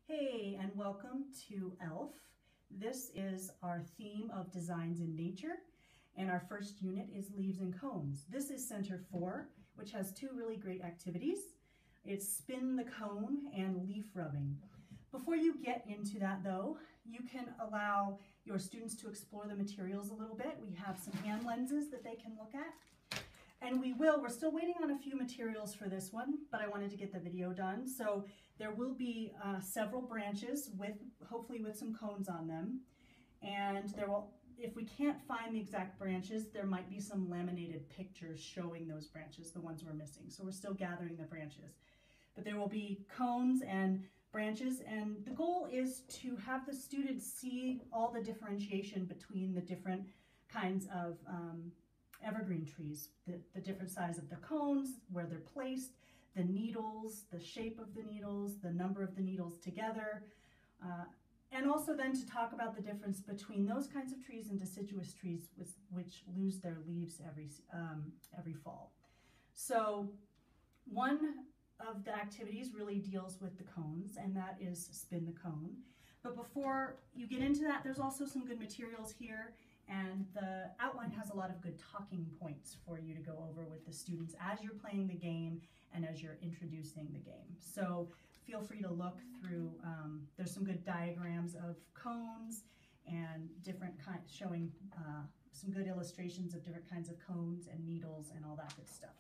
Hey, and welcome to ELF. This is our theme of designs in nature, and our first unit is leaves and cones. This is Center 4, which has two really great activities. It's spin the cone and leaf rubbing. Before you get into that though, you can allow your students to explore the materials a little bit. We have some hand lenses that they can look at. And we're still waiting on a few materials for this one, but I wanted to get the video done. So there will be several branches hopefully with some cones on them. And if we can't find the exact branches, there might be some laminated pictures showing those branches, the ones we're missing. So we're still gathering the branches. But there will be cones and branches, and the goal is to have the students see all the differentiation between the different kinds of evergreen trees, the different size of the cones, where they're placed, the needles, the shape of the needles, the number of the needles together, and also then to talk about the difference between those kinds of trees and deciduous trees which lose their leaves every fall. So one of the activities really deals with the cones, and that is spin the cone. But before you get into that, there's also some good materials here. And the outline has a lot of good talking points for you to go over with the students as you're playing the game and as you're introducing the game. So feel free to look through, there's some good diagrams of cones and different kinds, showing some good illustrations of different kinds of cones and needles and all that good stuff.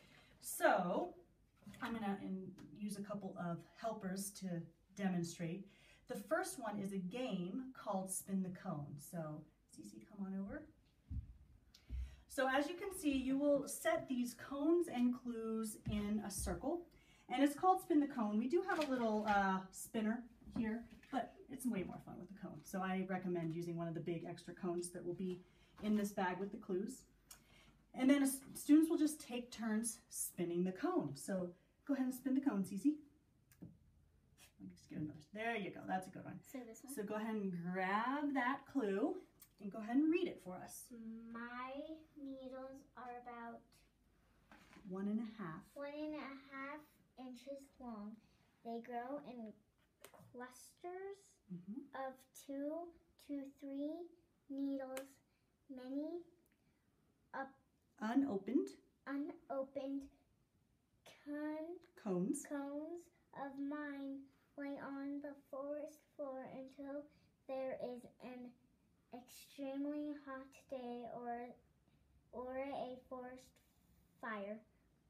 So I'm gonna use a couple of helpers to demonstrate. The first one is a game called Spin the Cone. So Cece, come on over. So as you can see, you will set these cones and clues in a circle, and it's called Spin the Cone. We do have a little spinner here, but it's way more fun with the cone. So I recommend using one of the big extra cones that will be in this bag with the clues. And then students will just take turns spinning the cone. So go ahead and spin the cone, Cece. Let me just give another. There you go. That's a good one. So this one. So go ahead and grab that clue and go ahead and read it for us. My needles are about 1.5. 1.5 inches long. They grow in clusters of 2 to 3 needles. Many Unopened cones of mine lay on the forest floor until there is an extremely hot day or a forest fire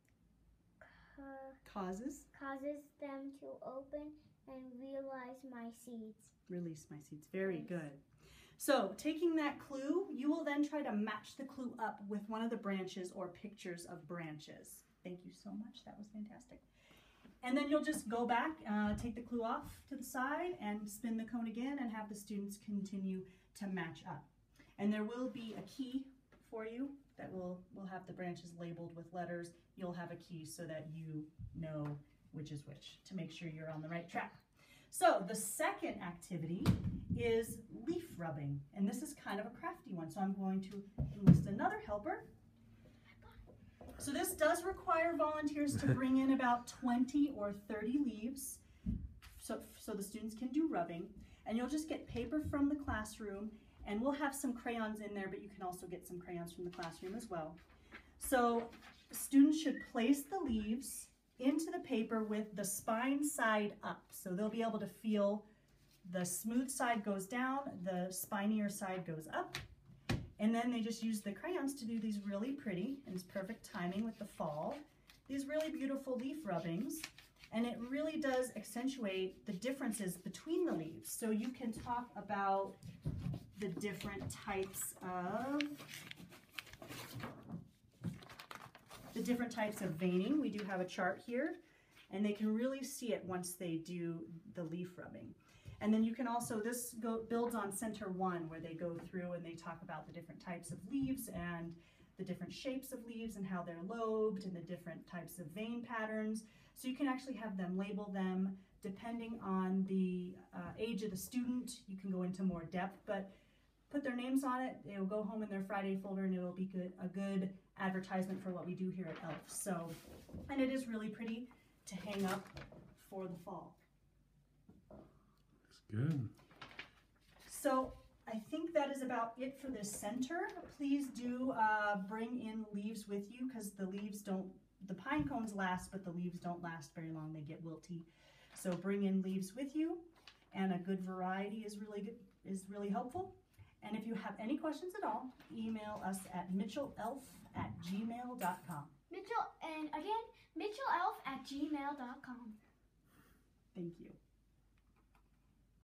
Causes them to open and release my seeds. Release my seeds. Very good. So taking that clue, you will then try to match the clue up with one of the branches or pictures of branches. Thank you so much. That was fantastic. And then you'll just go back, take the clue off to the side and spin the cone again and have the students continue to match up. And there will be a key for you that will have the branches labeled with letters. You'll have a key so that you know which is which to make sure you're on the right track. So the second activity is leaf rubbing, and this is kind of a crafty one. So I'm going to enlist another helper. So this does require volunteers to bring in about 20 or 30 leaves so the students can do rubbing. And you'll just get paper from the classroom, and we'll have some crayons in there, but you can also get some crayons from the classroom as well. So students should place the leaves into the paper with the spine side up. So they'll be able to feel the smooth side goes down, the spinier side goes up. And then they just use the crayons to do these really pretty, and it's perfect timing with the fall, these really beautiful leaf rubbings. And it really does accentuate the differences between the leaves. So you can talk about the different types of veining. We do have a chart here, and they can really see it once they do the leaf rubbing. And then you can also, this builds on Center 1, where they go through and they talk about the different types of leaves and the different shapes of leaves and how they're lobed and the different types of vein patterns. So you can actually have them label them depending on the age of the student. You can go into more depth, but put their names on it. They'll go home in their Friday folder, and it'll be a good advertisement for what we do here at ELF. So, and it is really pretty to hang up for the fall. Good. So I think that is about it for this center. Please do bring in leaves with you because the pine cones last, but the leaves don't last very long. They get wilty. So bring in leaves with you, and a good variety is really helpful. And if you have any questions at all, email us at mitchellelf@gmail.com. Mitchell, and again, mitchellelf@gmail.com. Thank you.